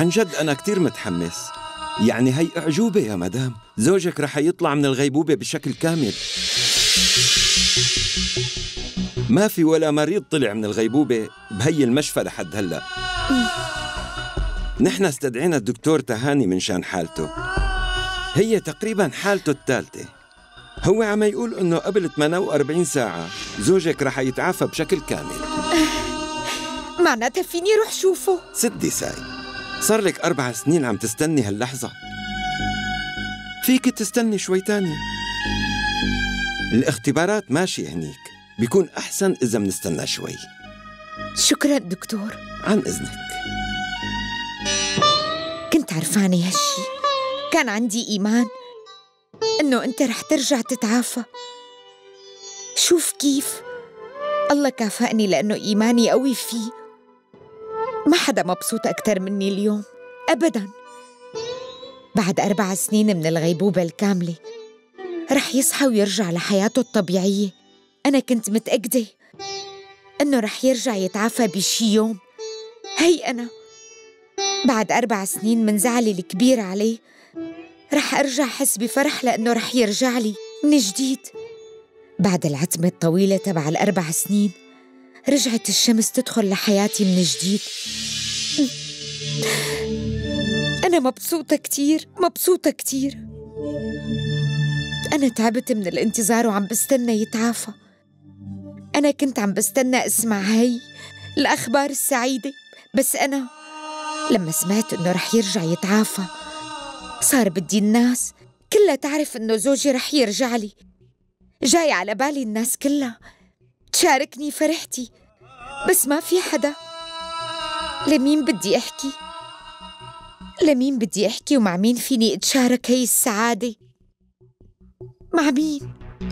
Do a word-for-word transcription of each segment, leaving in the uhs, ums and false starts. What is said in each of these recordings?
عن جد أنا كتير متحمس. يعني هي أعجوبة يا مدام، زوجك رح يطلع من الغيبوبة بشكل كامل. ما في ولا مريض طلع من الغيبوبة بهي المشفى لحد هلأ. نحن استدعينا الدكتور تهاني من شان حالته، هي تقريبا حالته الثالثة. هو عم يقول إنه قبل ثمانية وأربعين ساعة زوجك رح يتعافى بشكل كامل. معناتها فيني روح شوفه؟ سدي ساي، صار لك أربع سنين عم تستني هاللحظة، فيك تستني شوي تاني. الاختبارات ماشية هنيك، بيكون أحسن إذا منستنى شوي. شكرا دكتور. عن إذنك. كنت عرفاني هالشي، كان عندي إيمان إنه أنت رح ترجع تتعافى. شوف كيف الله كافأني لأنه إيماني قوي فيه. ما حدا مبسوط أكتر مني اليوم أبداً. بعد أربع سنين من الغيبوبة الكاملة رح يصحى ويرجع لحياته الطبيعية. أنا كنت متأكدة إنه رح يرجع يتعافى بشي يوم. هي أنا بعد أربع سنين من زعلي الكبير عليه رح أرجع حس بفرح لأنه رح يرجع لي من جديد. بعد العتمة الطويلة تبع الأربع سنين رجعت الشمس تدخل لحياتي من جديد. أنا مبسوطة كتير، مبسوطة كتير. أنا تعبت من الانتظار وعم بستنى يتعافى. أنا كنت عم بستنى أسمع هاي الأخبار السعيدة، بس أنا لما سمعت إنه رح يرجع يتعافى صار بدي الناس كلها تعرف إنه زوجي رح يرجع لي. جاي على بالي الناس كلها تشاركني فرحتي، بس ما في حدا. لمين بدي أحكي؟ لمين بدي أحكي ومع مين فيني أتشارك هي السعادة؟ مع مين؟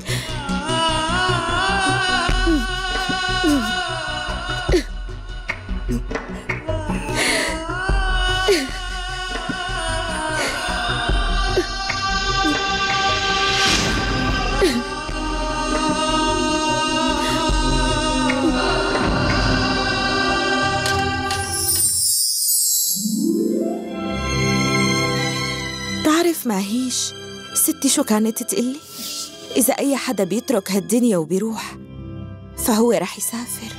بتعرف ماهيش ستي شو كانت تقلي؟ إذا أي حدا بيترك هالدنيا وبيروح فهو رح يسافر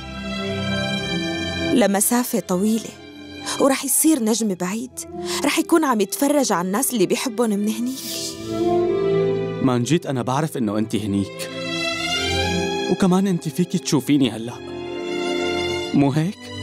لمسافة طويلة، ورح يصير نجم بعيد، رح يكون عم يتفرج على الناس اللي بيحبهم من هنيك. ما نجيت أنا بعرف إنه أنت هنيك، وكمان أنت فيكي تشوفيني هلأ، مو هيك؟